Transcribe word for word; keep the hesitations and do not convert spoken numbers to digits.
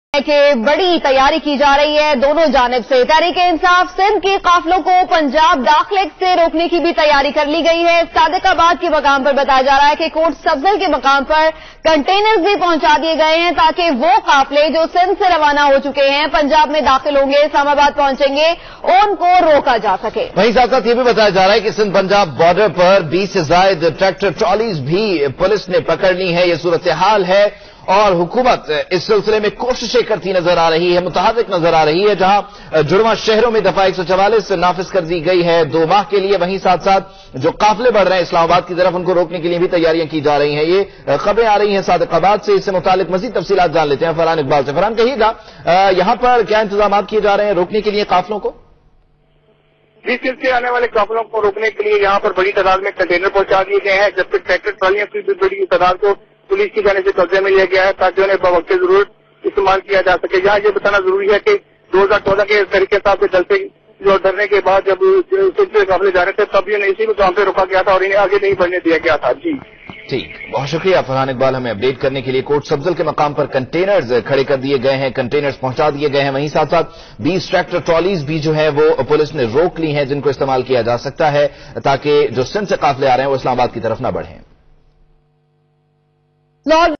کہ بڑی تیاری کی جا رہی ہے دونوں جانب سے۔ تحریک انصاف سندھ کے قافلوں کو پنجاب داخلے سے روکنے کی بھی تیاری کر لی گئی ہے۔ صادق آباد کے مقام پر بتایا جا رہا ہے کہ کوٹ سبزل کے مقام پر کنٹینرز بھی پہنچا دیے گئے ہیں تاکہ وہ قافلے جو سندھ سے روانہ ہو چکے ہیں پنجاب میں داخل ہوں گے، اسلام آباد پہنچیں گے، ان کو روکا جا سکے۔ وہیں ساتھ ساتھ یہ بھی بتایا جا رہا ہے کہ سندھ پنجاب بارڈر پر بیس سے زائد ٹریکٹر ٹرالیز بھی پولیس نے پکڑ لی ہے۔ یہ صورتحال ہے اور حکومت اس سلسلے میں کوششیں کرتی نظر آ رہی ہے، متحرک نظر آ رہی ہے۔ جہاں جڑواں شہروں میں دفعہ ایک سو چوالیس نافذ کر دی گئی ہے دو ماہ کے لیے، وہیں ساتھ ساتھ جو قافلے بڑھ رہے ہیں اسلام آباد کی طرف ان کو روکنے کے لیے بھی تیاریاں کی جا رہی ہیں۔ یہ خبریں آ رہی ہیں صادق آباد سے، اس سے متعلق مزید تفصیلات جان لیتے ہیں فرحان اقبال سے۔ فرحان کہیے گا یہاں پر کیا انتظامات کیے جا رہے ہیں روکنے کے لیے قافلوں کو؟ جس سلسلے آنے والے قافلوں کو روکنے کے لیے یہاں پر بڑی تعداد میں کنٹینر پہنچا دیے گئے ہیں، جبکہ ٹریکٹر ٹرالیاں کی بھی بڑی تعداد کو پولیس کی جانب سے قبضے میں لیا گیا ہے تاکہ انہیں بوقت ضرورت استعمال کیا جا سکے۔ یہاں یہ بتانا ضروری ہے کہ دو ہزار چودہ کے طریقے سے جلسے جو ڈرنے کے بعد جب سلسلے قافلے جا رہے تھے تب انہیں اسی مقام پہ روکا گیا تھا اور انہیں آگے نہیں بڑھنے دیا گیا تھا۔ جی ٹھیک، بہت شکریہ فرحان اقبال ہمیں اپڈیٹ کرنے کے لیے۔ کوٹ سبزل کے مقام پر کنٹینرز کھڑے کر دیے گئے ہیں، کنٹینرز پہنچا دیے گئے ہیں، وہیں ساتھ ساتھ بیس ٹریکٹر ٹرالیز بھی جو ہے وہ پولیس نے روک لی ہیں جن کو استعمال کیا جا سکتا ہے تاکہ جو سندھ سے قافلے آ رہے ہیں وہ اسلام آباد کی طرف نہ بڑھیں۔